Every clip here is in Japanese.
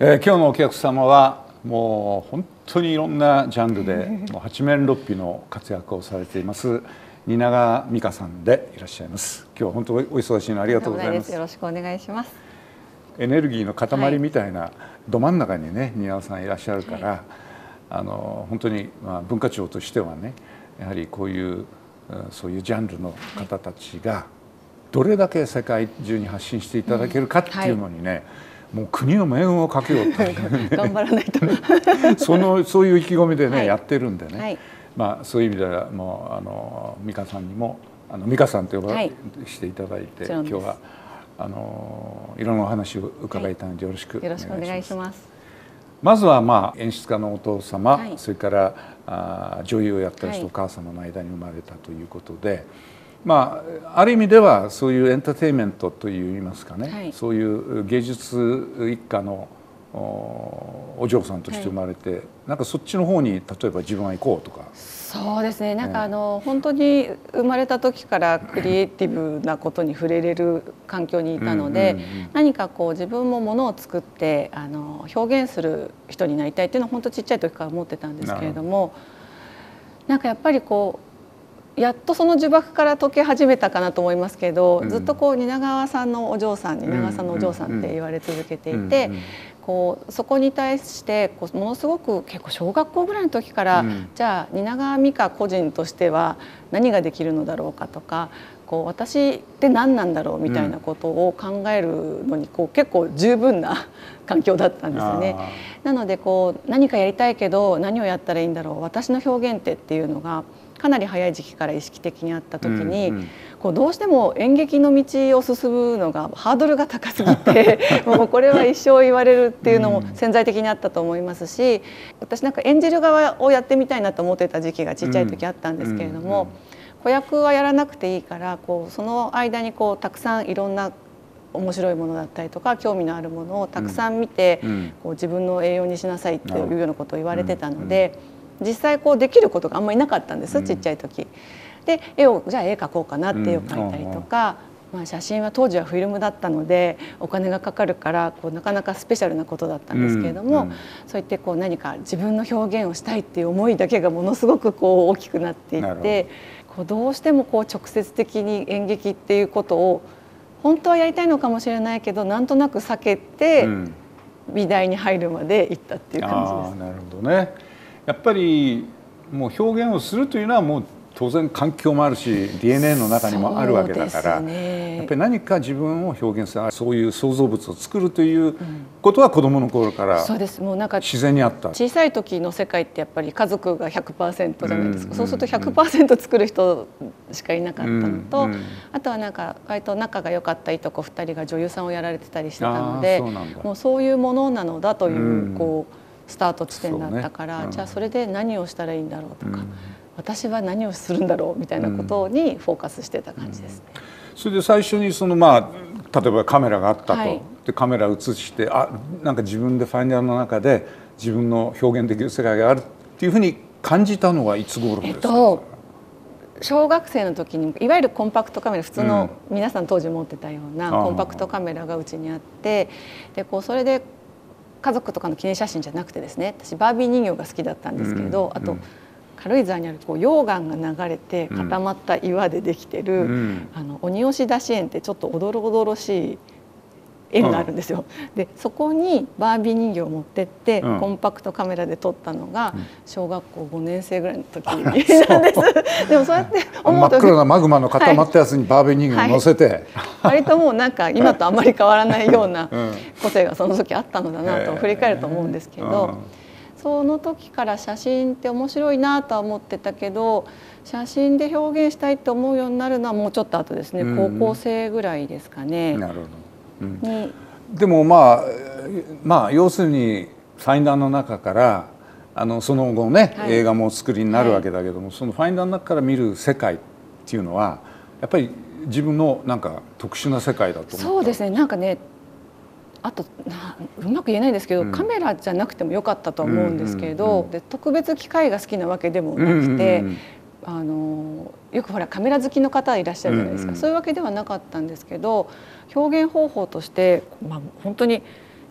今日のお客様はもう本当にいろんなジャンルでもう八面六臂の活躍をされています蜷川実花さんでいらっしゃいます。今日は本当お忙しいのありがとうございます。 よろしくお願いします。 エネルギーの塊みたいなど真ん中にね蜷川さんいらっしゃるから、本当に文化庁としてはねやはりこういうそういうジャンルの方たちがどれだけ世界中に発信していただけるかっていうのにね、もう国の命運をかけようと頑張らないとそういう意気込みでね、やってるんでね、そういう意味ではもう美香さんにも美香さんと呼ばしていただいて、今日はいろんなお話を伺いたいのでよろしくお願いします。まずは演出家のお父様、それから女優をやったりしてお母様の間に生まれたということで、ある意味ではそういうエンターテインメントといいますかね、そういう芸術一家のお嬢さんとして生まれて、なんかそっちの方に例えば自分は行こうとか。 そうですね、なんか本当に生まれた時からクリエイティブなことに触れれる環境にいたので、何かこう自分もものを作って表現する人になりたいっていうのは本当ちっちゃい時から思ってたんですけれども、なんかやっぱりこうやっとその呪縛から解け始めたかなと思いますけど、ずっとこう蜷川さんのお嬢さん、蜷川さんのお嬢さんって言われ続けていて、そこに対してものすごく結構小学校ぐらいの時から、じゃあ蜷川実花個人としては何ができるのだろうかとか、私って何なんだろうみたいなことを考えるのに結構十分な環境だったんですよね。なので何かやりたいけど何をやったらいいんだろう、私の表現っていうのがかなり早い時期から意識的にあった時に、どうしても演劇の道を進むのがハードルが高すぎてもうこれは一生言われるっていうのも潜在的にあったと思いますし、私なんか演じる側をやってみたいなと思ってた時期がちっちゃい時あったんですけれども、子役はやらなくていいからその間にたくさんいろんな面白いものだったりとか興味のあるものをたくさん見て、自分の栄養にしなさいっていうようなことを言われてたので、実際できることがあんまりなかったんです、ちっちゃい時。でじゃあ絵描こうかなって絵を描いたりとか、写真は当時はフィルムだったのでお金がかかるからなかなかスペシャルなことだったんですけれども、そういって何か自分の表現をしたいっていう思いだけがものすごく大きくなっていって、どうしても直接的に演劇っていうことを本当はやりたいのかもしれないけどなんとなく避けて美大に入るまで行ったっていう感じです。 なるほどね。やっぱりもう表現をするというのはもう当然環境もあるし DNA の中にもあるわけだから、やっぱり何か自分を表現する、そういう創造物を作るということは子どもの頃から自然にあった。 小さい時の世界ってやっぱり家族が 100% じゃないですか。そうすると 100% 作る人しかいなかったのと、あとはなんか割と仲が良かったいとこ2人が女優さんをやられてたりしてたので、もうそういうものなのだというスタート地点だったから、じゃあそれで何をしたらいいんだろうとか、私は何をするんだろうみたいなことにフォーカスしてた感じですね。 それで最初に例えばカメラがあったと、でカメラ映してなんか自分でファインダーの中で自分の表現できる世界があるっていうふうに感じたのはいつ頃ですか？ 小学生の時にいわゆるコンパクトカメラ、普通の皆さん当時持ってたようなコンパクトカメラがうちにあって、でそれで家族とかの記念写真じゃなくてですね、私バービー人形が好きだったんですけれど、あと軽井沢にある溶岩が流れて固まった岩でできてる鬼押出し園ってちょっとおどろおどろしい園があるんですよ。でそこにバービー人形を持ってってコンパクトカメラで撮ったのが小学校5年生ぐらいの時なんです。でもそうやって思うと真っ黒なマグマの固まったやつにバービー人形を乗せて、 割ともうなんか今とあんまり変わらないような個性がその時あったのだなと振り返ると思うんですけど。その時から写真って面白いなとは思ってたけど、写真で表現したいと思うようになるのはもうちょっと後ですね。高校生ぐらいですかね。 なるほど。でも要するにファインダーの中からその後ね、映画もお作りになるわけだけども、そのファインダーの中から見る世界っていうのはやっぱり自分のなんか特殊な世界だと思った。 そうですね。なんかね、あとうまく言えないですけど、カメラじゃなくてもよかったと思うんですけれど、で特別機械が好きなわけでもなくて、よくほらカメラ好きの方いらっしゃるじゃないですか。そういうわけではなかったんですけど、表現方法として本当に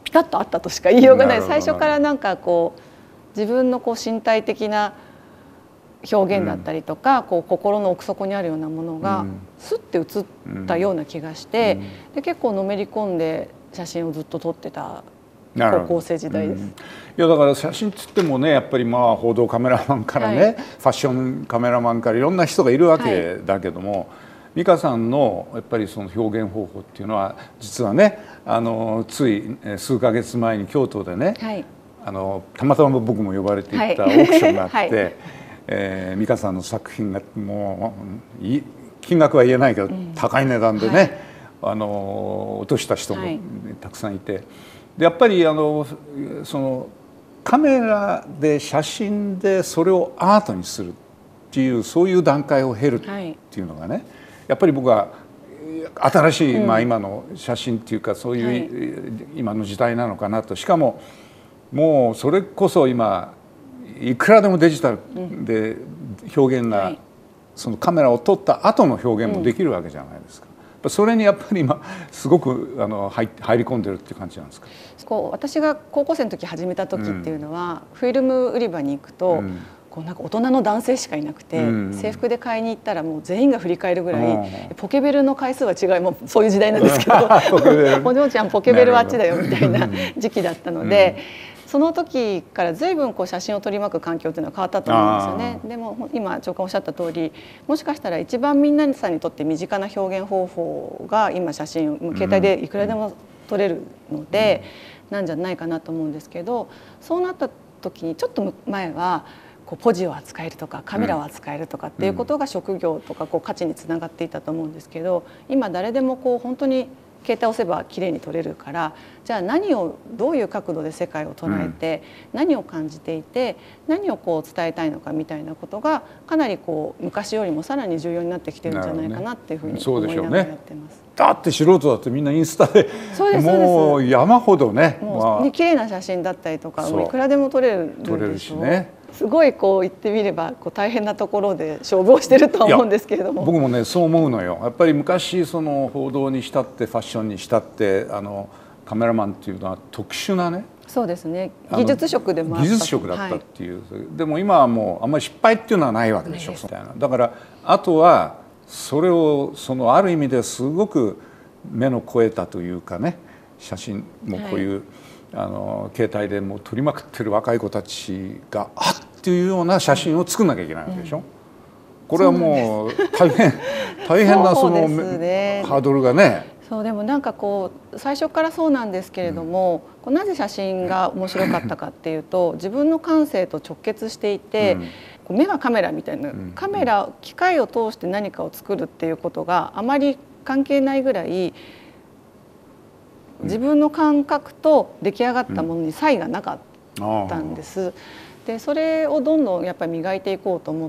ピタッとあったとしか言いようがない。最初からなんかこう自分のこう身体的な表現だったりとか、こう心の奥底にあるようなものがスッて映ったような気がして、で結構のめり込んで写真をずっと撮ってた高校生時代です。 いやだから写真っつってもね、やっぱりまあ報道カメラマンからね、ファッションカメラマンからいろんな人がいるわけだけども、美香さんのやっぱりその表現方法っていうのは実はね、つい数ヶ月前に京都でね、たまたま僕も呼ばれていったオークションがあって、美香さんの作品がもう金額は言えないけど高い値段でね、落とした人もたくさんいて、でやっぱりそのカメラで写真でそれをアートにするっていうそういう段階を経るっていうのがね、やっぱり僕は新しい、まあ今の写真っていうかそういう今の時代なのかなと。しかももうそれこそ今いくらでもデジタルで表現が、そのカメラを撮った後の表現もできるわけじゃないですか。それにやっぱり今すごく入り込んでるっていう感じなんですか。 こう私が高校生の時始めた時っていうのは、フィルム売り場に行くと、こうなんか大人の男性しかいなくて、制服で買いに行ったらもう全員が振り返るぐらい、ポケベルの回数は違い、もうそういう時代なんですけどお嬢ちゃんポケベルはあっちだよみたいな時期だったので、その時から随分こう写真を取り巻く環境っていうのは変わったと思うんですよね。でも今長官おっしゃった通り、もしかしたら一番みんなさんにとって身近な表現方法が今写真を携帯でいくらでも撮れるので、なんじゃないかなと思うんですけど、そうなった時にちょっと前はこうポジを扱えるとかカメラを扱えるとかっていうことが職業とかこう価値につながっていたと思うんですけど、今誰でもこう本当に携帯を押せば綺麗に撮れるから、じゃあ何をどういう角度で世界を捉えて、何を感じていて何をこう伝えたいのかみたいなことがかなりこう昔よりもさらに重要になってきてるんじゃないかなっていうふうに思いながらやってます。 だって素人だってみんなインスタでもう山ほどね、 もう綺麗な写真だったりとかいくらでも撮れるでしょう。すごいこう言ってみればこう大変なところで勝負をしてると思うんですけれども、 僕もねそう思うのよ。やっぱり昔その報道にしたってファッションにしたってカメラマンっていうのは特殊なね、 そうですね、技術職でもあった、 技術職だったっていう、でも今はもうあんまり失敗っていうのはないわけでしょみたいな。だからあとはそれをある意味ですごく目の肥えたというかね、写真もこういう、携帯でもう撮りまくってる若い子たちがっていうような写真を作んなきゃいけないわけでしょ。これはもう大変なそのハードルがね。 そうでもなんかこう最初からそうなんですけれども、なぜ写真が面白かったかっていうと、自分の感性と直結していて、目がカメラみたいな、カメラ機械を通して何かを作るっていうことがあまり関係ないぐらい、自分の感覚と出来上がったものに差異がなかったんです。でそれをどんどんやっぱり磨いていこうと思って、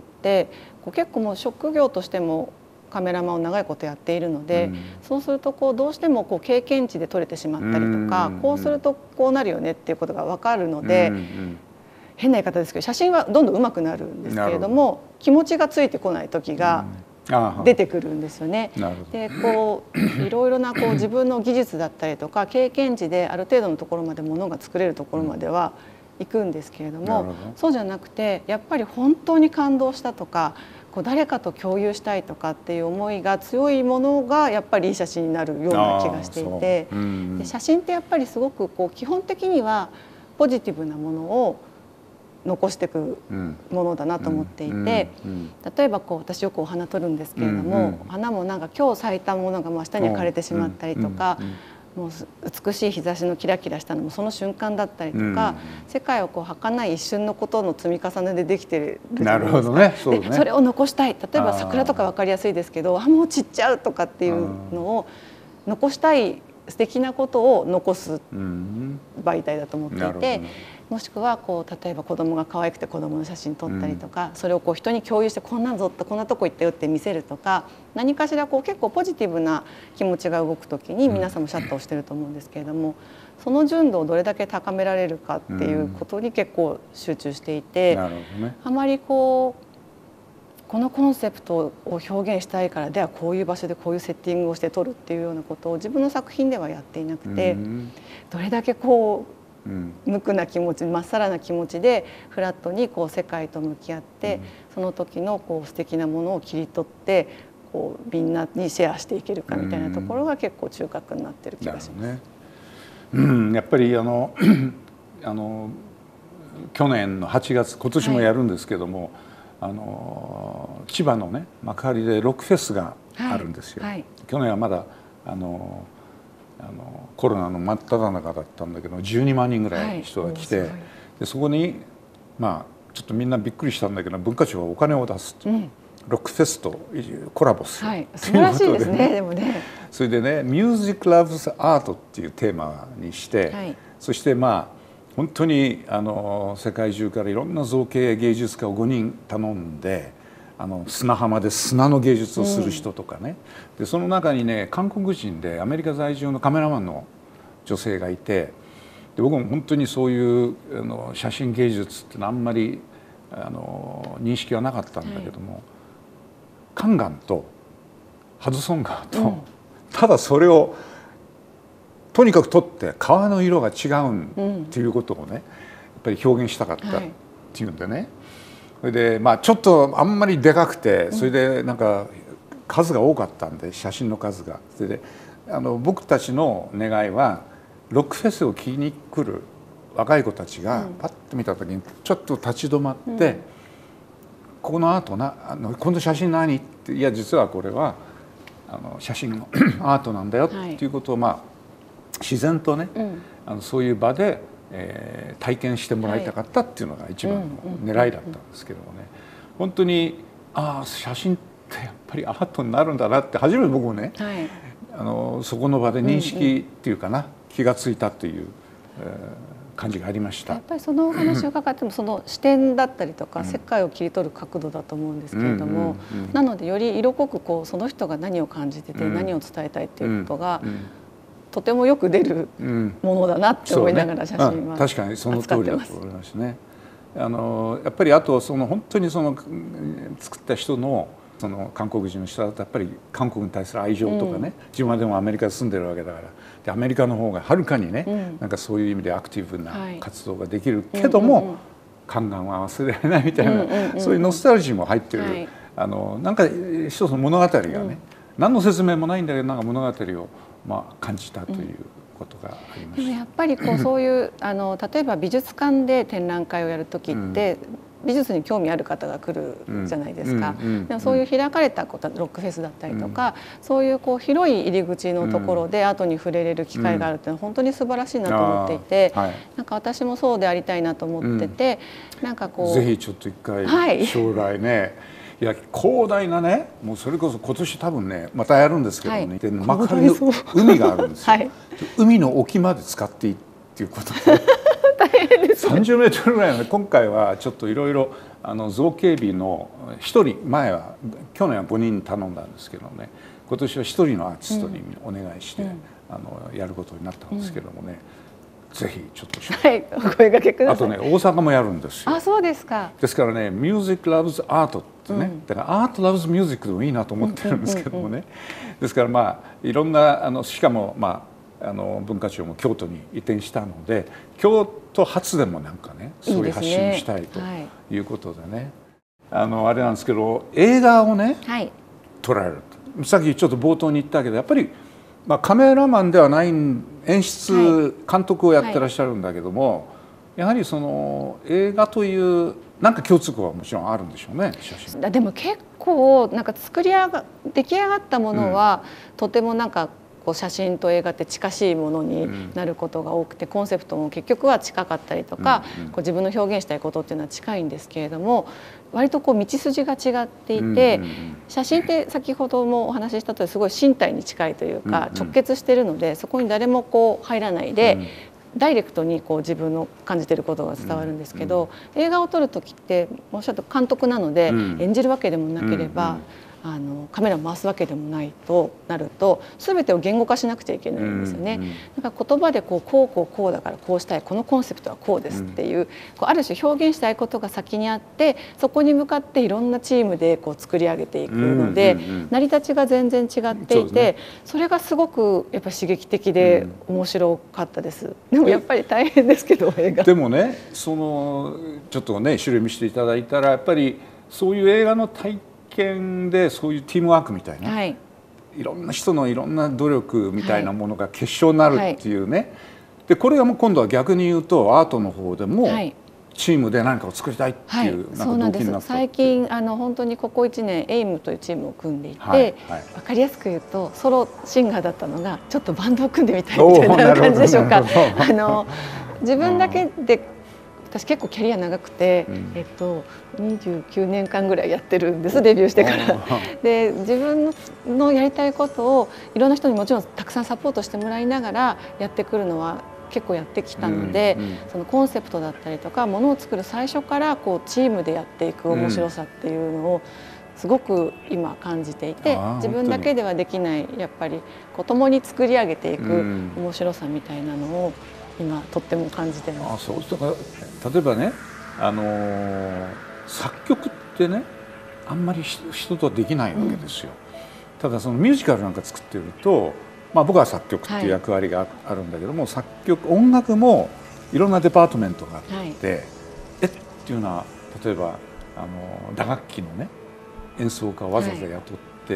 結構もう職業としてもカメラマンを長いことやっているので、そうするとどうしても経験値で撮れてしまったりとか、こうするとこうなるよねっていうことが分かるので、変な言い方ですけど写真はどんどん上手くなるんですけれども、気持ちがついてこない時が出てくるんですよね。でいろいろな自分の技術だったりとか経験値である程度のところまでものが作れるところまでは行くんですけれども、そうじゃなくてやっぱり本当に感動したとか誰かと共有したいとかっていう思いが強いものがやっぱりいい写真になるような気がしていて、で写真ってやっぱりすごく基本的にはポジティブなものを残していくものだなと思っていて、例えば私よくお花撮るんですけれども、お花もなんか今日咲いたものが明日には枯れてしまったりとか、もう美しい日差しのキラキラしたのもその瞬間だったりとか、世界を儚い一瞬のことの積み重ねでできてるじゃないですか。でそれを残したい、例えば桜とか分かりやすいですけど、もう散っちゃうとかっていうのを残したい素敵なことを残す媒体だと思っていて、もしくは例えば子供が可愛くて子供の写真撮ったりとか、それを人に共有してこんなんぞってこんなとこ行ったよって見せるとか、何かしら結構ポジティブな気持ちが動く時に皆さんもシャッターをしてると思うんですけれども、その純度をどれだけ高められるかっていうことに結構集中していて、あまりここのコンセプトを表現したいからではこういう場所でこういうセッティングをして撮るっていうようなことを自分の作品ではやっていなくて、どれだけこう無垢な気持ち、まっさらな気持ちでフラットにこう世界と向き合って、その時のこう素敵なものを切り取ってこうみんなにシェアしていけるかみたいなところが結構中核になってる気がします。 やっぱり去年の8月、今年もやるんですけども、千葉のね幕張でロックフェスがあるんですよ。去年はまだコロナの真っ只中だったんだけど12万人ぐらい人が来て、でそこにまあちょっとみんなびっくりしたんだけど、文化庁がお金を出すと、ロックフェスとコラボする素晴らしいですね。でもね、 それでね「Music Loves Art」っていうテーマにして、そしてまあ本当に世界中からいろんな造形芸術家を5人頼んで、砂浜で砂の芸術をする人とかね、でその中にね韓国人でアメリカ在住のカメラマンの女性がいて、で僕も本当にそういう写真芸術ってのはあんまり認識はなかったんだけども、カンガンとハドソン川と、ただそれをとにかく撮って川の色が違うんっていうことをねやっぱり表現したかったっていうんでね、それでまあちょっとあんまりでかくて、それでなんか数が多かったんで写真の数が、それで僕たちの願いはロックフェスを聴きに来る若い子たちがパッと見た時にちょっと立ち止まって「このアートこの写真何?」って「いや実はこれは写真のアートなんだよ」っていうことをまあ自然とね、そういう場で、体験してもらいたかったっていうのが一番の狙いだったんですけどもね、本当に写真ってやっぱりアートになるんだなって初めて僕もね、そこの場で認識っていうかな、気がついたという、感じがありました。 やっぱりそのお話を伺ってもその視点だったりとか世界を切り取る角度だと思うんですけれども、なのでより色濃くこうその人が何を感じてて何を伝えたいっていうことがとてもよく出るものだなって思いながら写真は確かにその通りだと思いますね。やっぱりあと本当に作った人の韓国人の人だとやっぱり韓国に対する愛情とかね、自分はでもアメリカで住んでるわけだから、でアメリカの方がはるかにね、なんかそういう意味でアクティブな活動ができるけども、カンガンは忘れられないみたいな、そういうノスタルジーも入ってる、なんか一つの物語がね、何の説明もないんだけどなんか物語を感じたということがありました。 でもやっぱりこうそういう例えば美術館で展覧会をやる時って、美術に興味ある方が来るじゃないですか。でもそういう開かれたロックフェスだったりとか、そういうこう広い入り口のところでアートに触れれる機会があるっていうのは本当に素晴らしいなと思っていて、なんか私もそうでありたいなと思ってて、なんかこうぜひちょっと一回将来ね、いや広大なね、もうそれこそ今年多分ねまたやるんですけどね、幕張の海があるんですよ。海の沖まで使っていいっていうことで30メートルぐらいのね、今回はちょっといろいろ造形美の1人、去年は5人頼んだんですけどね、今年は1人のアーティストにお願いしてやることになったんですけどもね、ぜひちょっとお声掛けください。 あとね大阪もやるんですよ。 あ、そうですか。 ですからね「Music Loves Art」ってね、だから「Art Loves Music」でもいいなと思ってるんですけどもね、ですからいろんなしかも文化庁も京都に移転したので京都発でもなんかねそういう発信をしたいということでね、あれなんですけど映画をね、撮られるとさっきちょっと冒頭に言ったけどやっぱりカメラマンではない演出監督をやってらっしゃるんだけども、やはりその映画というなんか共通項はもちろんあるんでしょうね、写真。 でも結構なんか出来上がったものは、とてもなんかこう写真と映画って近しいものになることが多くて、コンセプトも結局は近かったりとか、こう自分の表現したいことっていうのは近いんですけれども、割とこう道筋が違っていて、写真って先ほどもお話ししたとおりすごい身体に近いというか直結しているので、そこに誰もこう入らないでダイレクトにこう自分の感じていることが伝わるんですけど、映画を撮る時っておっしゃると監督なので演じるわけでもなければカメラを回すわけでもないとなると全てを言語化しなくちゃいけないんですよね。だから言葉でこうだからこうしたい、このコンセプトはこうですっていう、ある種表現したいことが先にあって、そこに向かっていろんなチームで作り上げていくので、成り立ちが全然違っていて、それがすごくやっぱり刺激的で面白かったです。でもやっぱり大変ですけど、映画。 でもね、ちょっとね資料見せていただいたら、やっぱりそういう映画の体験でそういうチームワークみたいな、はい、いろんな人のいろんな努力みたいなものが結晶になるっていうね、はい、でこれがもう今度は逆に言うとアートの方でも、はい、チームで何かを作りたいっていう、 そうなんです。最近本当にここ1年エイムというチームを組んでいて、分かりやすく言うとソロシンガーだったのがちょっとバンドを組んでみたいみたいな感じでしょうか。自分だけで私結構キャリア長くて、29年間ぐらいやってるんです、デビューしてから。で自分のやりたいことをいろんな人にもちろんたくさんサポートしてもらいながらやってくるのは結構やってきたので、そのコンセプトだったりとかものを作る最初からチームでやっていく面白さっていうのをすごく今感じていて、自分だけではできないやっぱり共に作り上げていく面白さみたいなのを今とっても感じてます。 そうだから例えばね、作曲ってねあんまり人とはできないわけですよ。ただそのミュージカルなんか作ってると、僕は作曲っていう役割があるんだけども、作曲音楽もいろんなデパートメントがあって、っていうのは例えば打楽器のね演奏家をわざわざ雇って、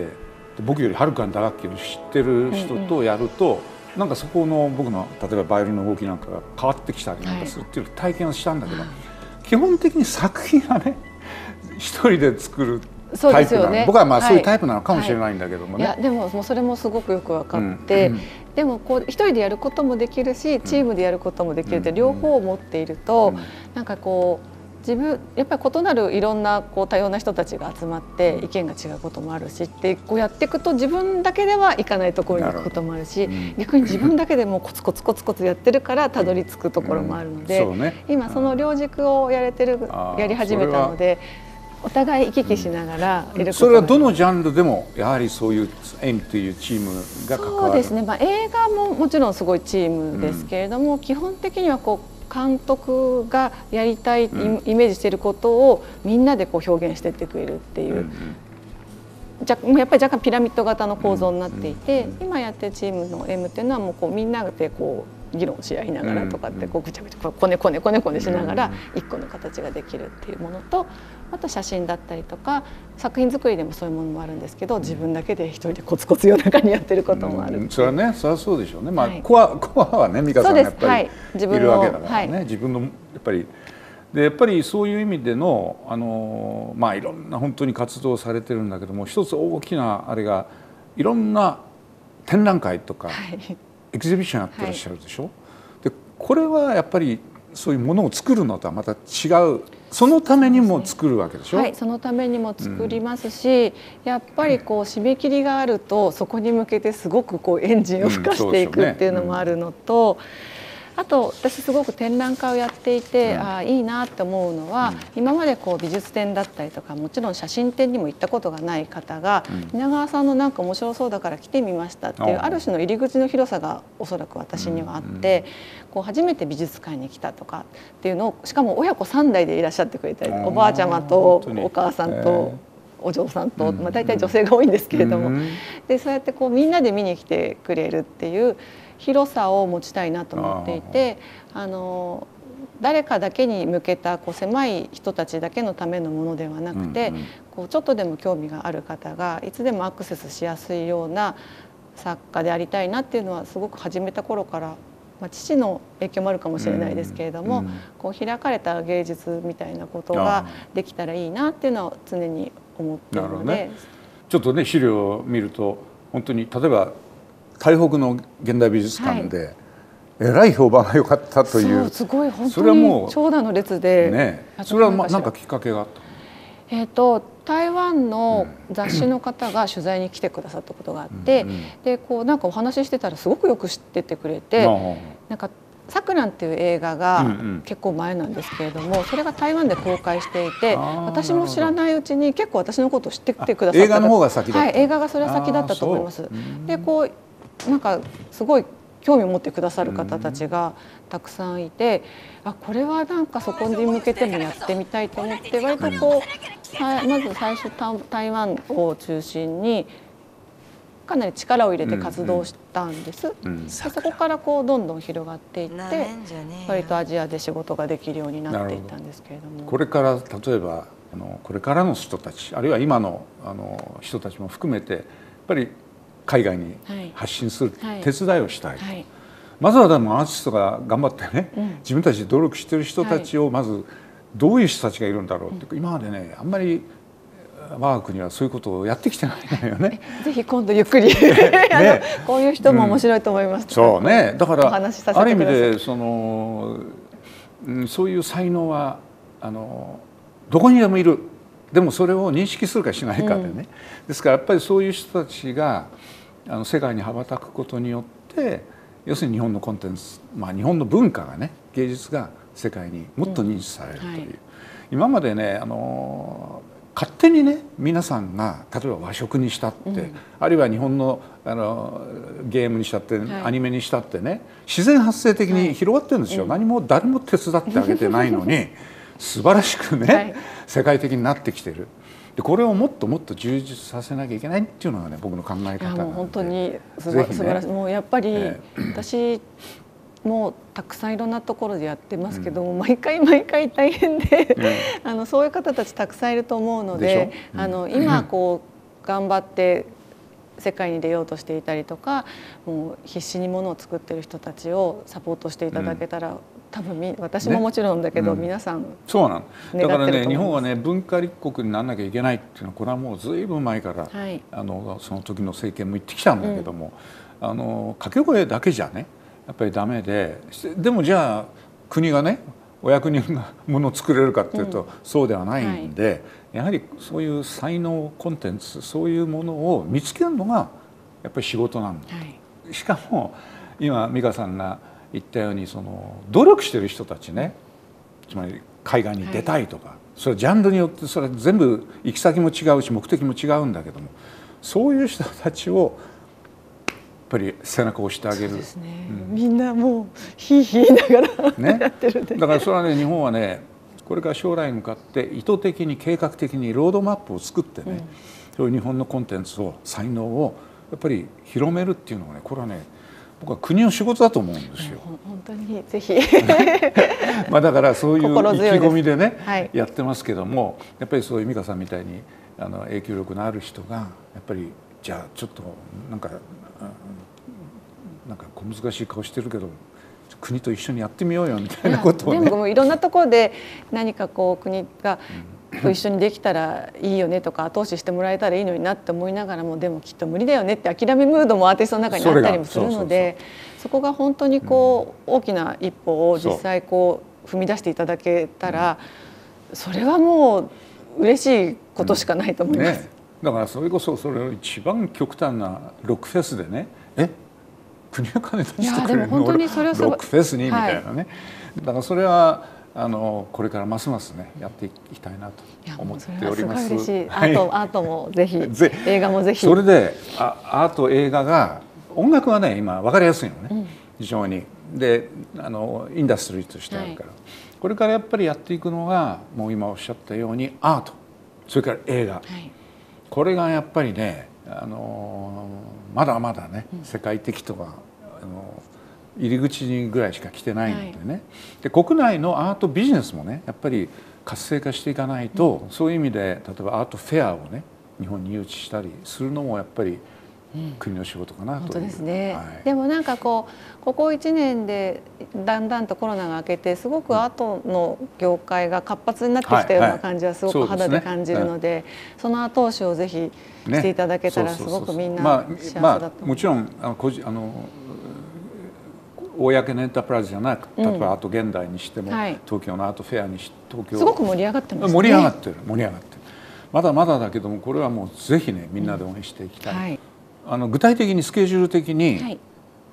僕よりはるかに打楽器を知ってる人とやると、なんかそこの僕の例えばバイオリンの動きなんかが変わってきたりなんかするっていう体験をしたんだけど、基本的に作品はね一人で作るタイプなの。僕はそういうタイプなのかもしれないんだけどもね。 いやでもそれもすごくよく分かって、でも一人でやることもできるしチームでやることもできるって両方を持っていると、なんかやっぱり異なるいろんな多様な人たちが集まって意見が違うこともあるしってやっていくと、自分だけではいかないところに行くこともあるし、逆に自分だけでもコツコツコツコツやってるからたどり着くところもあるので、今その両軸をやり始めたので、お互い行き来しながらいることが。 それはどのジャンルでもやはりそういうエイムというチームが関わる。 そうですね、映画ももちろんすごいチームですけれども、基本的には監督がやりたいイメージしていることをみんなで表現していってくれるっていう、やっぱり若干ピラミッド型の構造になっていて、今やってるチームの M っていうのはもうみんなで議論し合いながらとかってぐちゃぐちゃこねこねしながら一個の形ができるっていうものと、あと写真だったりとか作品作りでもそういうものもあるんですけど、自分だけで一人でコツコツ夜中にやってることもある。 それはね、それはそうでしょうね。コアはね、美香さんがやっぱりいるわけだからね。自分のやっぱりそういう意味でのいろんな本当に活動されてるんだけども、一つ大きなあれがいろんな展覧会とかエキシビションやってらっしゃるでしょ。でこれはやっぱりそういうものを作るのとはまた違う、そのためにも作るわけでしょ。 そのためにも作りますし、やっぱり締め切りがあるとそこに向けてすごくエンジンを吹かしていくっていうのもあるのと、あと私すごく展覧会をやっていて、いいなって思うのは、今まで美術展だったりとか、もちろん写真展にも行ったことがない方が、蜷川さんのなんか面白そうだから来てみましたっていうある種の入り口の広さがおそらく私にはあって、初めて美術館に来たとかっていうのを、しかも親子3代でいらっしゃってくれたり、おばあちゃまとお母さんとお嬢さんと、大体女性が多いんですけれども、でそうやってみんなで見に来てくれるっていう広さを持ちたいなと思っていて、誰かだけに向けた狭い人たちだけのためのものではなくて、ちょっとでも興味がある方がいつでもアクセスしやすいような作家でありたいなっていうのはすごく始めた頃から、父の影響もあるかもしれないですけれども、開かれた芸術みたいなことができたらいいなっていうのを常に思っているので、 ちょっとね資料を見ると本当に例えば台北の現代美術館でえらい評判が良かったという、 すごい本当に長蛇の列で、 それは何かきっかけがあった？ 台湾の雑誌の方が取材に来てくださったことがあって、でなんかお話ししてたらすごくよく知っててくれて、なんかさくらんっていう映画が結構前なんですけれども、それが台湾で公開していて、私も知らないうちに結構私のことを知ってきてくださった。 映画の方が先だった。 はい、映画がそれは先だったと思います。でこうなんかすごい興味を持ってくださる方たちがたくさんいて、これはなんかそこに向けてもやってみたいと思って、割とこうまず最初台湾を中心にかなり力を入れて活動したんです。でそこからこうどんどん広がっていって、割とアジアで仕事ができるようになっていったんですけれども。 これから例えばこれからの人たち、あるいは今の人たちも含めてやっぱり海外に発信する手伝いをしたいと。まずはでもアーティストが頑張ってね、自分たちで努力している人たちをまずどういう人たちがいるんだろうって、今までねあんまり我が国はそういうことをやってきてないのよね。 ぜひ今度ゆっくりこういう人も面白いと思います。 そうね、だからある意味でそういう才能はどこにでもいる。でもそれを認識するかしないかでね、ですからやっぱりそういう人たちが世界に羽ばたくことによって、要するに日本のコンテンツ、日本の文化がね、芸術が世界にもっと認知されるという、今までね勝手にね皆さんが例えば和食にしたって、あるいは日本のゲームにしたって、アニメにしたってね、自然発生的に広がってるんですよ。何も誰も手伝ってあげてないのに素晴らしくね、世界的になってきてる。でこれをもっともっと充実させなきゃいけないっていうのがね、僕の考え方なので。 もう本当に素晴らしい。もうやっぱり私もたくさんいろんなところでやってますけども、毎回大変でそういう方たちたくさんいると思うので、今こう頑張って世界に出ようとしていたりとか、もう必死にものを作っている人たちをサポートしていただけたら、多分私ももちろんだけど、皆さんそうなの。だからね、日本はね文化立国にならなきゃいけないっていうのは、これはもうずいぶん前から、その時の政権も言ってきたんだけども、掛け声だけじゃねやっぱりダメで、でもじゃあ国がねお役人がものを作れるかっていうと、そうではないんで、やはりそういう才能コンテンツ、そういうものを見つけるのがやっぱり仕事なんだ、しかも今美香さんが言ったように、努力してる人たちね、つまり海外に出たいとか、それはジャンルによってそれは全部行き先も違うし目的も違うんだけども、そういう人たちをやっぱり背中を押してあげる。 みんなもうヒーヒー言いながらやってるんで、 だからそれはね、日本はねこれから将来に向かって意図的に計画的にロードマップを作ってね、そういう日本のコンテンツを才能をやっぱり広めるっていうのがね、これはね僕は国の仕事だと思うんですよ。 本当にぜひだからそういう意気込みでねやってますけども、やっぱりそういう美香さんみたいに影響力のある人がやっぱり、じゃあちょっとなんか小難しい顔してるけど国と一緒にやってみようよみたいなことをね。 でもいろんなところで何かこう国がと一緒にできたらいいよねとか、後押ししてもらえたらいいのになって思いながらも、でもきっと無理だよねって諦めムードもアーティストの中にあったりもするので、そこが本当にこう大きな一歩を実際こう踏み出していただけたら、それはもう嬉しいことしかないと思います。 だからそれこそそれを一番極端なロックフェスでね、国が金出してくれるのロックフェスにみたいなね、だからそれはこれからますますねやっていきたいなと思っております。 嬉しい。アートもぜひ映画もぜひ。 それでアート映画が、音楽はね今分かりやすいのね、非常に。でインダストリーとしてあるから、これからやっぱりやっていくのが、もう今おっしゃったようにアート、それから映画、これがやっぱりねまだまだね世界的とか入り口にぐらいしか来てないのでね、で国内のアートビジネスもねやっぱり活性化していかないと、そういう意味で例えばアートフェアをね日本に誘致したりするのもやっぱり国の仕事かなという。 本当ですね。でもなんかここ1年でだんだんとコロナが明けて、すごくアートの業界が活発になってきたような感じはすごく肌で感じるので、その後押しをぜひしていただけたらすごくみんな幸せだと思う。 もちろん公のエンタープライズじゃなく、例えばアート現代にしても、東京のアートフェアにして東京すごく盛り上がってますね。 盛り上がってるまだまだだけども、これはもうぜひねみんなで応援していきたい。具体的にスケジュール的に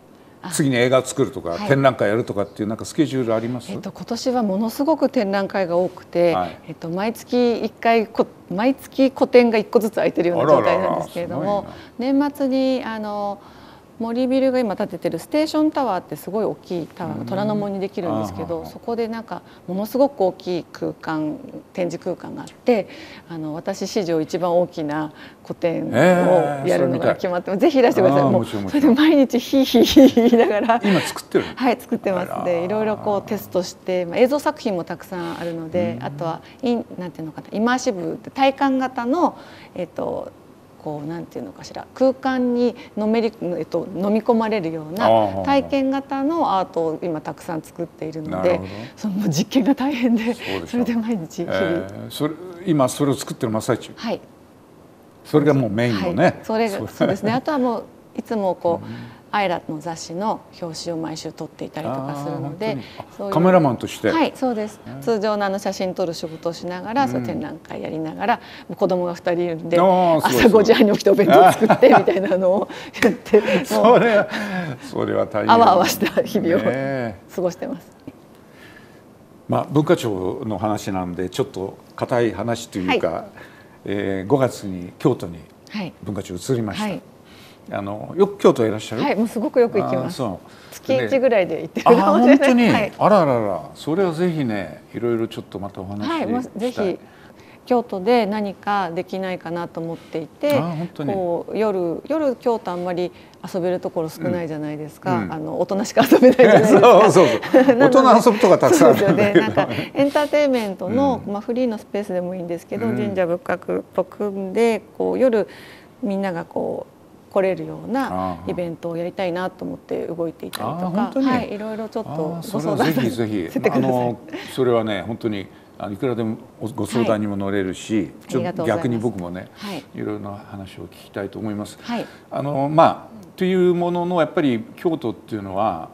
次に映画を作るとか、展覧会やるとかっていうなんかスケジュールあります？ 今年はものすごく展覧会が多くて、毎月1回毎月個展が1個ずつ空いてるような状態なんですけれども、年末に森ビルが今建ててるステーションタワーってすごい大きいタワーが虎ノ門にできるんですけど、そこでなんかものすごく大きい空間、展示空間があって、私史上一番大きな個展をやるのが決まって、ぜひいらしてください。もうそれで毎日ヒーヒーヒー言いながら今作ってる？ はい作ってます。でいろいろこうテストして、映像作品もたくさんあるので、あとはなんていうのかな、イマーシブって体感型のこうなんていうのかしら、空間に飲み込まれるような体験型のアートを今たくさん作っているので、その実験が大変で、それで毎日日々、 今それを作ってる真っ最中。 はい。 それがもうメインのね。 そうですね。あとはもういつもこうアイラの雑誌の表紙を毎週撮っていたりとかするので、 カメラマンとして。 はい、そうです。通常の写真撮る仕事をしながら、展覧会やりながら、子供が2人いるんで、朝5時半に起きてお弁当作ってみたいなのをやって、 それは大変。 あわあわした日々を過ごしてます。 文化庁の話なんでちょっと固い話というか、5月に京都に文化庁移りました。よく京都いらっしゃる？ はい、もうすごくよく行きます。月1ぐらいで行ってるかもしれない。 本当に、あららら、それはぜひね、いろいろちょっとまたお話ししたい。 はい、ぜひ京都で何かできないかなと思っていて、こう夜京都あんまり遊べるところ少ないじゃないですか。大人しか遊べないじゃないですか。大人遊ぶとかたくさんあるんだけど。 なんかエンターテインメントのフリーのスペースでもいいんですけど、神社仏閣と組んでこう夜みんながこう来れるようなイベントをやりたいなと思って動いていたりとか、はい、いろいろちょっとご相談させてください。 それはね、本当にいくらでもご相談にも乗れるし、逆に僕もね、いろいろな話を聞きたいと思います。というもののやっぱり京都っていうのは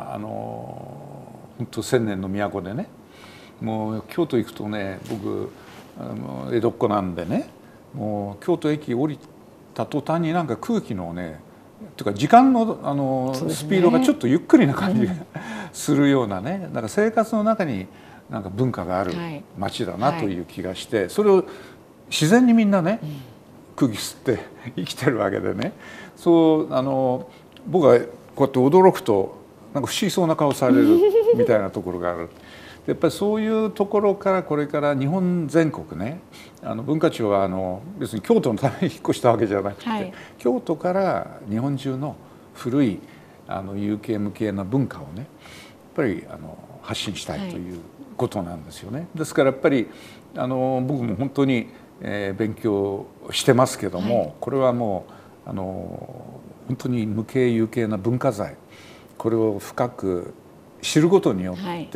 本当千年の都でね、もう京都行くとね、僕江戸っ子なんでね、もう京都駅降りた途端になんか空気のね、というか時間のスピードがちょっとゆっくりな感じがするようなね、なんか生活の中になんか文化がある街だなという気がして、それを自然にみんなね、空気吸って生きてるわけでね、そう僕はこうやって驚くとなんか不思議そうな顔されるみたいなところがある。やっぱりそういうところからこれから日本全国ね、文化庁は別に京都のために引っ越したわけじゃなくて、京都から日本中の古い有形無形な文化をね、やっぱり発信したいということなんですよね。ですからやっぱり僕も本当に勉強してますけども、これはもう本当に無形有形な文化財、これを深く知ることによって、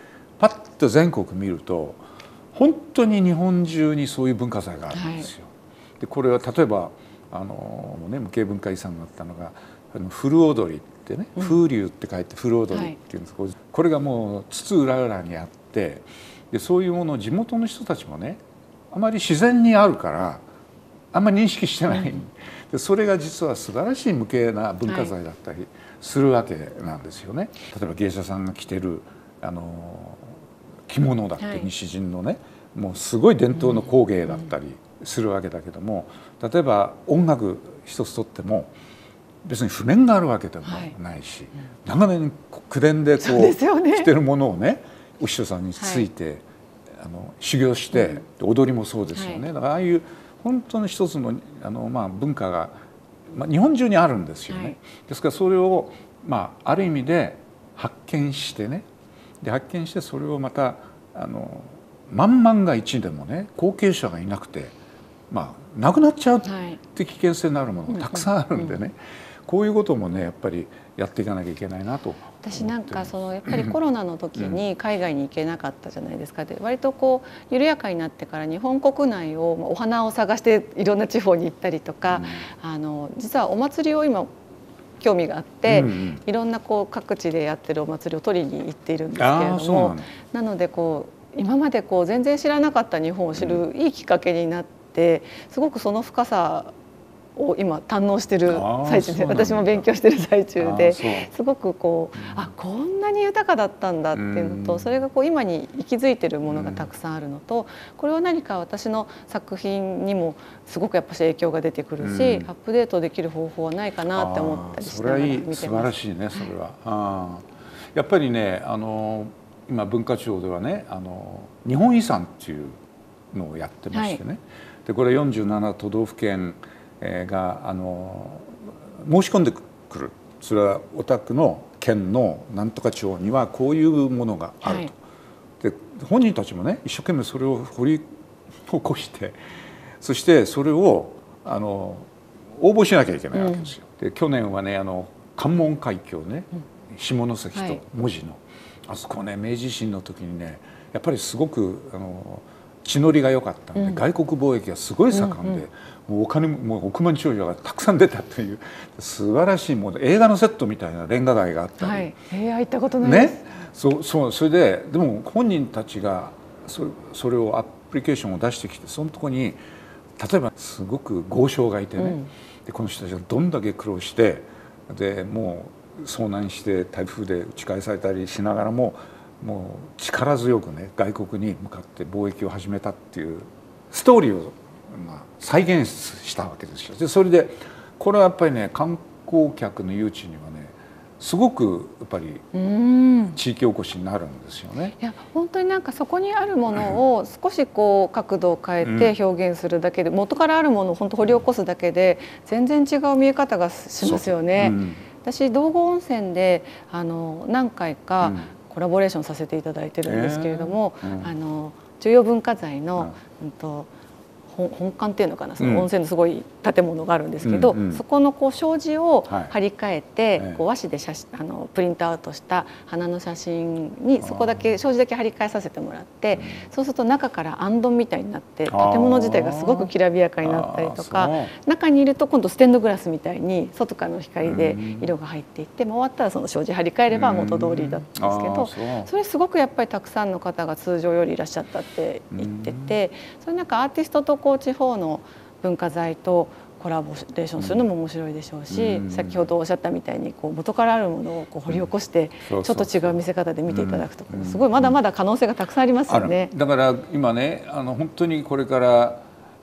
パッと全国見ると本当に日本中にそういう文化財があるんですよ。でこれは例えば無形文化遺産になったのが古踊りってね、風流って書いて古踊りっていうんですけど、これがもう津々浦々にあって、でそういうものを地元の人たちもね、あまり自然にあるからあんまり認識してない、でそれが実は素晴らしい無形な文化財だったりするわけなんですよね。例えば芸者さんが着てる着物だって西陣のね、もうすごい伝統の工芸だったりするわけだけども、例えば音楽一つとっても別に譜面があるわけでもないし、長年口伝でこう着てるものをね、お師匠さんについて修行して、踊りもそうですよね。だからああいう本当に一つの文化が日本中にあるんですよね。ですからそれをある意味で発見してね、で発見してそれをまた万が一でもね、後継者がいなくてなくなっちゃうって危険性のあるものがたくさんあるんでね、こういうこともねやっぱりやっていかなきゃいけないなと。 私なんかやっぱりコロナの時に海外に行けなかったじゃないですか。で割とこう緩やかになってから日本国内をお花を探していろんな地方に行ったりとか、実はお祭りを今興味があって、いろんな各地でやってるお祭りを取りに行っているんですけれども、なので今まで全然知らなかった日本を知るいいきっかけになって、すごくその深さを今堪能してる最中で、私も勉強してる最中で、すごくこんなに豊かだったんだっていうのと、それが今に息づいてるものがたくさんあるのと、これは何か私の作品にもすごくやっぱし影響が出てくるし、アップデートできる方法はないかなって思ったりしながら見てます。 それはいい、素晴らしいね、それは。やっぱりね、今文化庁ではね、日本遺産っていうのをやってましてね、でこれ47都道府県が申し込んでくる。それはお宅の県のなんとか町にはこういうものがあると。で本人たちもね、一生懸命それを掘り起こして、そしてそれを応募しなきゃいけないわけですよ。で去年はね、関門海峡ね、下関と門司の、あそこね、明治維新の時にね、やっぱりすごく地の利が良かったんで、外国貿易がすごい盛んで、もうお金も億万長者がたくさん出たという素晴らしい、もう映画のセットみたいなレンガ街があったり、 行ったことないです。 それでも本人たちがそれをアプリケーションを出してきて、そのとこに例えばすごく豪商がいてね、でこの人たちがどんだけ苦労して、でもう遭難して台風で打ち返されたりしながらも、もう力強くね、外国に向かって貿易を始めたっていうストーリーを再現したわけですよ。でそれでこれはやっぱりね、観光客の誘致にはね、すごくやっぱり地域おこしになるんですよね。 いや本当になんかそこにあるものを少しこう角度を変えて表現するだけで、元からあるものを本当掘り起こすだけで全然違う見え方がしますよね。私道後温泉で何回かコラボレーションさせていただいてるんですけれども、重要文化財の本館っていうのかな、その温泉のすごい建物があるんですけど、そこの障子を張り替えて、和紙でプリントアウトした花の写真にそこだけ障子だけ張り替えさせてもらって、そうすると中からあんどんみたいになって建物自体がすごくきらびやかになったりとか、中にいると今度ステンドグラスみたいに外からの光で色が入っていって、終わったらその障子張り替えれば元通りだったんですけど、それすごくやっぱりたくさんの方が通常よりいらっしゃったって言ってて、それなんかアーティストと地方の文化財とコラボレーションするのも面白いでしょうし、先ほどおっしゃったみたいに元からあるものを掘り起こしてちょっと違う見せ方で見ていただくと、すごいまだまだ可能性がたくさんありますよね。 だから今ね、本当にこれから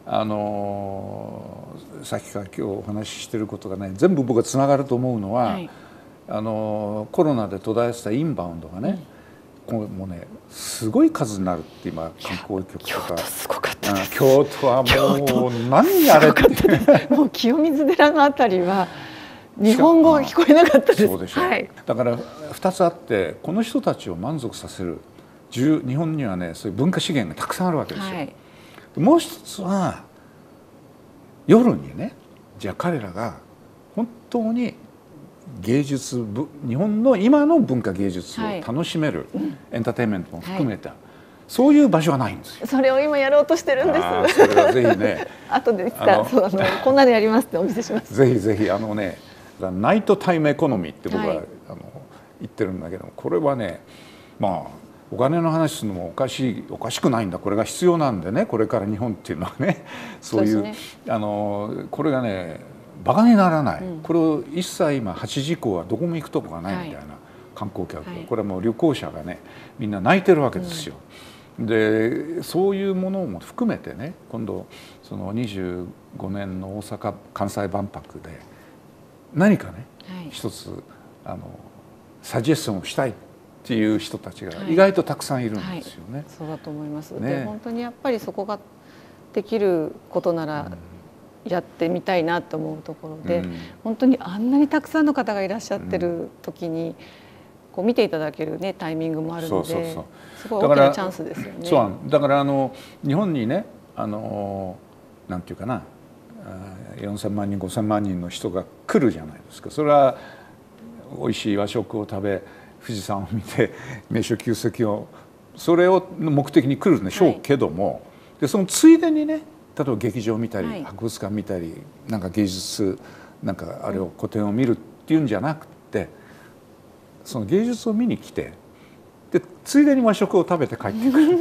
さっきから今日お話ししてることがね、全部僕がつながると思うのは、コロナで途絶えてたインバウンドがね、もうね、すごい数になるって今観光局とか、 京都すごかったです。 京都はもう何あれってもう清水寺のあたりは日本語が聞こえなかったです。 そうでしょう。だから2つあって、この人たちを満足させる日本にはね、そういう文化資源がたくさんあるわけですよ。もう一つは夜にね、じゃあ彼らが本当に芸術、日本の今の文化芸術を楽しめる、エンターテインメントも含めた、そういう場所はないんですよ。 それを今やろうとしてるんです。 それはぜひね後でいつかこんなのやりますってお見せします。 ぜひぜひナイトタイムエコノミーって僕は言ってるんだけども、これはね、お金の話するのもおかしくないんだ、これが必要なんでね、これから日本っていうのはね、そういうこれがねバカにならない、これを一切今8時以降はどこも行くとこがないみたいな観光客、これはもう旅行者がねみんな泣いてるわけですよ。でそういうものも含めてね、今度その25年の大阪・関西万博で何かね、一つサジェスションをしたいっていう人たちが意外とたくさんいるんですよね。 そうだと思います。で本当にやっぱりそこができることなら、やってみたいなと思うところで、本当にあんなにたくさんの方がいらっしゃってる時に見ていただけるねタイミングもあるので、すごい大きなチャンスですよね。 そうだから日本にね、なんていうかな、4000万人5000万人の人が来るじゃないですか。それはおいしい和食を食べ、富士山を見て、名所旧跡を、それを目的に来るんでしょうけども、でそのついでにね、例えば劇場を見たり、博物館見たり、なんか芸術なんかあれを古典を見るっていうんじゃなくて、その芸術を見に来て、でついでに和食を食べて帰ってくる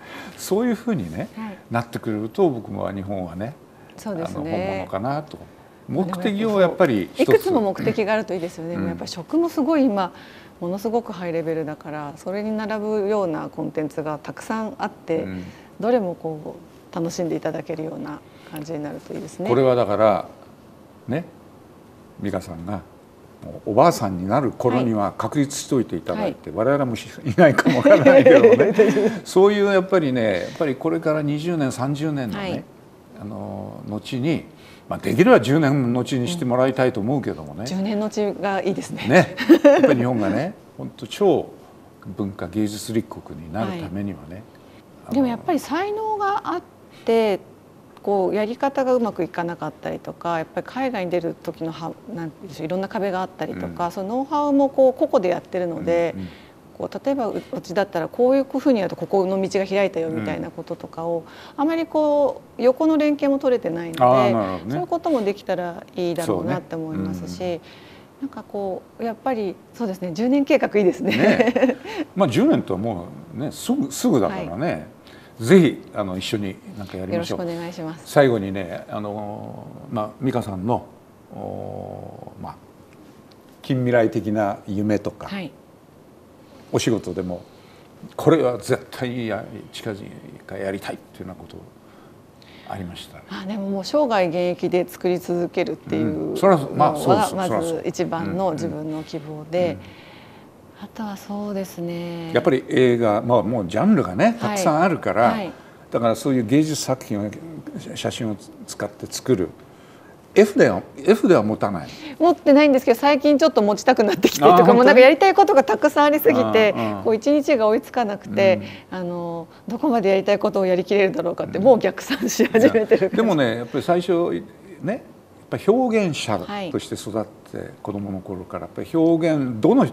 そういうふうにね、なってくれると僕も日本はね、本物かなと目的をやっぱりいくつも目的があるといいですよね。やっぱり食もすごい今ものすごくハイレベルだから、それに並ぶようなコンテンツがたくさんあって、どれもこう楽しんでいただけるような感じになるといいですね。 これはだからね、美香さんがおばあさんになる頃には確立しておいていただいて、我々もいないかもわからないけどねそういうやっぱりね、やっぱりこれから20年30年のね、後に、できれば10年の後にしてもらいたいと思うけどもね、 10年のちがいいですね。 やっぱり日本がね本当超文化芸術立国になるためにはね、 でもやっぱり才能があってこうやり方がうまくいかなかったりとか、やっぱり海外に出る時のなんていうんでしょう、いろんな壁があったりとか、そのノウハウもこう個々でやってるので、こう例えばうちだったらこういうふうにやるとここの道が開いたよみたいなこととかを、あまりこう横の連携も取れてないので、そういうこともできたらいいだろうなって思いますし、なんかこうやっぱりそうですね、10年計画いいですね。 10年とはもうねすぐだからね、ぜひ一緒になんかやりましょう。 よろしくお願いします。 最後にね、美香さんの近未来的な夢とか、お仕事でもこれは絶対に近々やりたいっていうようなことありました。 でももう生涯現役で作り続けるっていうのはまず一番の自分の希望で、あとはそうですね、 やっぱり映画、もうジャンルがねたくさんあるから、だからそういう芸術作品を写真を使って作る F では持たない、 持ってないんですけど、最近ちょっと持ちたくなってきてとか、もうなんかやりたいことがたくさんありすぎて、こう一日が追いつかなくて、どこまでやりたいことをやりきれるだろうかって、もう逆算し始めてる。 でもね、やっぱり最初ね、やっぱり表現者として育って子供の頃からやっぱり表現どの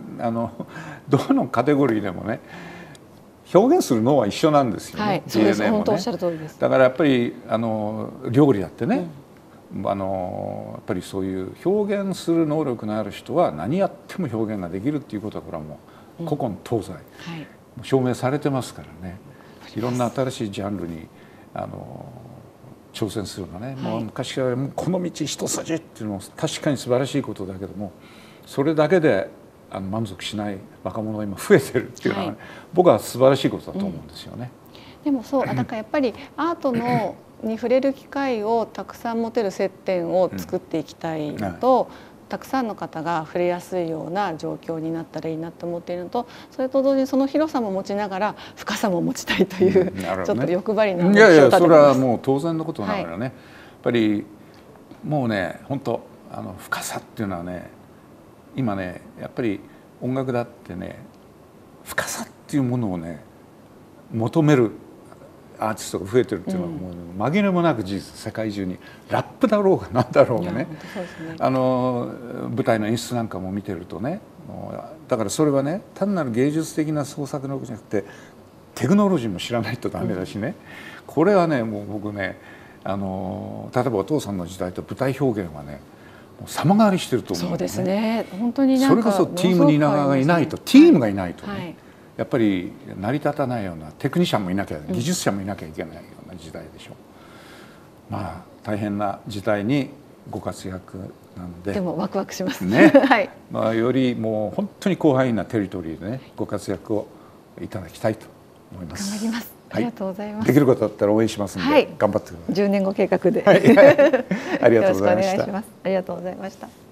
カテゴリーでもね表現する脳は一緒なんですよね。 そうです。本当おっしゃる通りです。 だからやっぱり料理だってね、やっぱりそういう表現する能力のある人は何やっても表現ができるっていうことはこれはもう古今東西証明されてますからね。いろんな新しいジャンルに挑戦するのがね、もう昔からこの道一筋っていうのも確かに素晴らしいことだけども、それだけで満足しない若者が今増えてるっていうのは、僕は素晴らしいことだと思うんですよね。 でもそう、だからやっぱりアートに触れる機会をたくさん持てる接点を作っていきたいのと、たくさんの方が触れやすいような状況になったらいいなと思っているのと、それと同時にその広さも持ちながら深さも持ちたいという、ちょっと欲張りな目標を立ててます。 それはもう当然のことながらね、やっぱりもうね、本当深さっていうのはね、今ねやっぱり音楽だってね、深さっていうものをね求めるアーティストが増えてるっていうのはもう紛れもなく事実、世界中にラップだろうが何だろうがね、舞台の演出なんかも見てるとね、だからそれはね単なる芸術的な創作能力じゃなくてテクノロジーも知らないとダメだしね、これはねもう僕ね例えばお父さんの時代と舞台表現はね様変わりしてると思う。 そうですね。本当にそれこそチームにがいないと、チームがいないとね、やっぱり成り立たないようなテクニシャンもいなきゃ、技術者もいなきゃいけないような時代でしょう。大変な時代にご活躍なので。 でもワクワクしますね。よりもう本当に広範囲なテリトリーでねご活躍をいただきたいと思います。 頑張ります。ありがとうございます。 できることだったら応援しますので、頑張ってください。 10年後計画で。 ありがとうございました。 ありがとうございました。